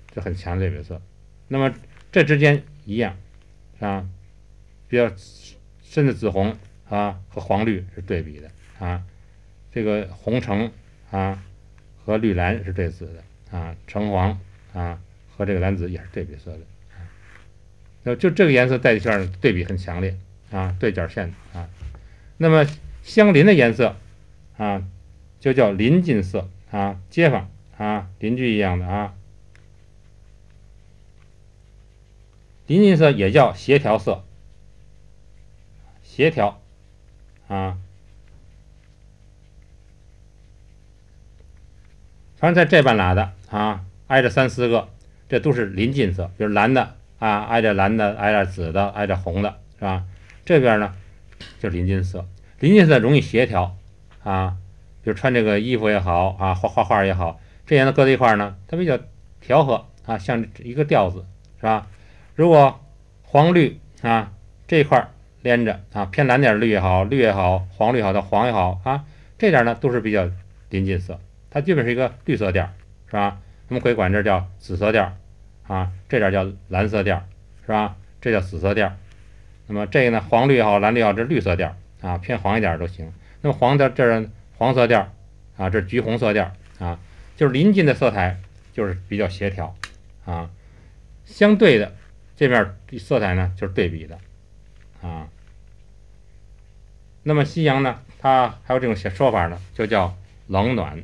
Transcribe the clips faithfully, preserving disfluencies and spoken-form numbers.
就很强的对比色。那么这之间一样啊，比较深的紫红啊和黄绿是对比的啊，这个红橙啊和绿蓝是对紫的啊，橙黄啊和这个蓝紫也是对比色的啊。那就这个颜色在一圈对比很强烈啊，对角线啊。那么相邻的颜色啊，就叫邻近色啊，街坊啊，邻居一样的啊。邻近色也叫协调色，协调啊。反正在这半拉的啊，挨着三四个，这都是邻近色，比如蓝的啊，挨着蓝的，挨着紫的，挨着红的，是吧？这边呢就邻近色，邻近色容易协调啊，比如穿这个衣服也好啊，画画画也好，这颜色搁在一块呢，它比较调和啊，像一个调子，是吧？如果黄绿啊这一块连着啊，偏蓝点绿也好，绿也好，黄绿也好，到黄也好啊，这点呢都是比较邻近色，它基本是一个绿色调，是吧？我们可以管这叫紫色调啊，这点叫蓝色调，是吧？这叫紫色调。那么这个呢，黄绿也好，蓝绿也好，这是绿色调啊，偏黄一点都行。那么黄的这是黄色调啊，这是橘红色调啊，就是邻近的色彩就是比较协调啊，相对的这面色彩呢就是对比的啊。那么西洋呢，它还有这种说法呢，就叫冷暖。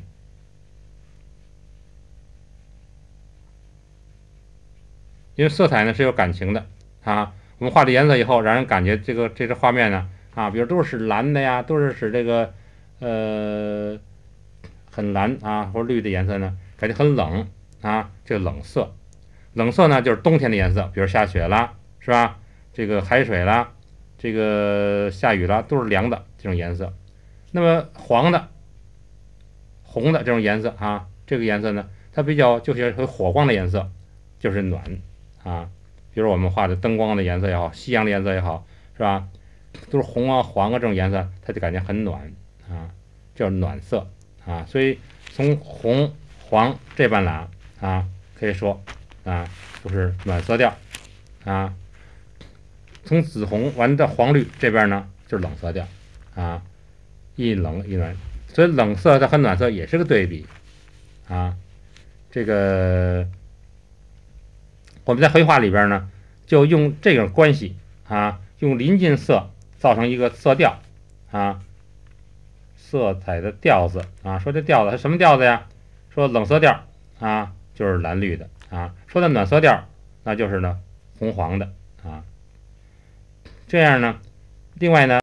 因为色彩呢是有感情的啊，我们画的颜色以后，让人感觉这个这个画面呢啊，比如都是蓝的呀，都是使这个呃很蓝啊或者绿的颜色呢，感觉很冷啊，这个冷色。冷色呢就是冬天的颜色，比如下雪啦，是吧？这个海水啦，这个下雨啦，都是凉的这种颜色。那么黄的、红的这种颜色啊，这个颜色呢，它比较就是火光的颜色，就是暖啊。比如我们画的灯光的颜色也好，夕阳的颜色也好，是吧？都是红啊、黄啊这种颜色，它就感觉很暖啊，叫暖色啊。所以从红、黄这半拉啊，可以说啊都是暖色调啊。从紫红完的黄绿这边呢，就是冷色调啊，一冷一暖，所以冷色它和暖色也是个对比啊。这个我们在绘画里边呢，就用这种关系啊，用邻近色造成一个色调啊，色彩的调子啊。说这调子是什么调子呀？说冷色调啊，就是蓝绿的啊；说的暖色调，那就是呢红黄的啊。这样呢，另外呢。